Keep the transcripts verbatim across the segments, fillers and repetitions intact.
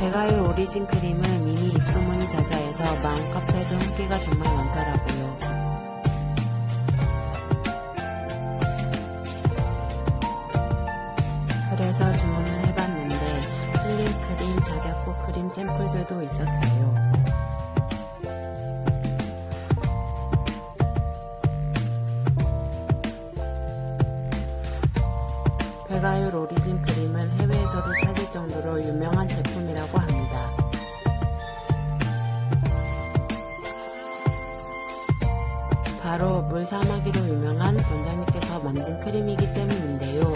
백아율 오리진 크림은 이미 입소문이 자자해서 맘카페도 후기가 정말 많더라고요. 그래서 주문을 해봤는데 힐링 크림, 작약고 크림 샘플들도 있었어요. 백아율 오리진 크림은 해외에서도 찾을 정도로 유명한 제품이라고 합니다. 바로 물사마귀로 유명한 원장님께서 만든 크림이기 때문인데요.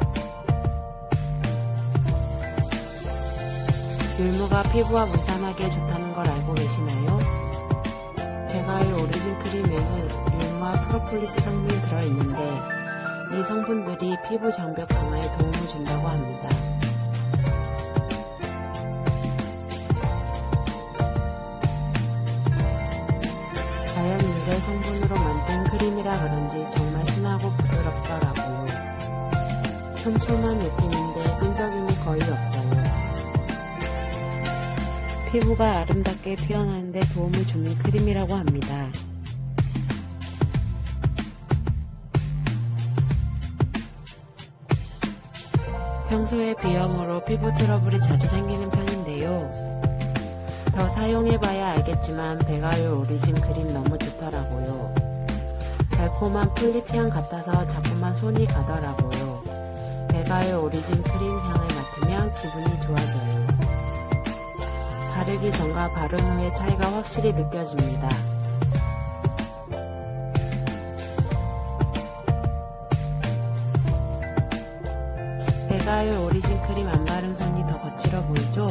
율무가 피부와 물사마귀에 좋다는 걸 알고 계시나요? 백아율 오리진 크림에는 율무와 프로폴리스 성분이 들어있는데 이 성분들이 피부 장벽 강화에 도움을 준다고 합니다. 자연 유래 성분으로 만든 크림이라 그런지 정말 순하고 부드럽더라고요. 촘촘한 느낌인데 끈적임이 거의 없어요. 피부가 아름답게 피어나는데 도움을 주는 크림이라고 합니다. 평소에 비염으로 피부 트러블이 자주 생기는 편인데요. 더 사용해봐야 알겠지만 백아율 오리진 크림 너무 좋더라고요. 달콤한 플리트향 같아서 자꾸만 손이 가더라고요. 백아율 오리진 크림 향을 맡으면 기분이 좋아져요. 바르기 전과 바른 후의 차이가 확실히 느껴집니다. 백아율 오리진 크림 안 바른 손이 더 거칠어 보이죠?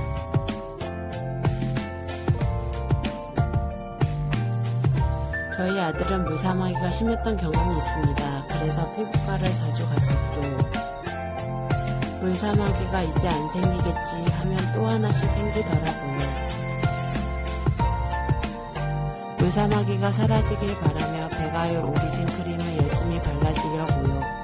저희 아들은 물사마귀가 심했던 경험이 있습니다. 그래서 피부과를 자주 갔었죠. 물사마귀가 이제 안 생기겠지 하면 또 하나씩 생기더라고요. 물사마귀가 사라지길 바라며 백아율 오리진 크림을 열심히 발라주려고요.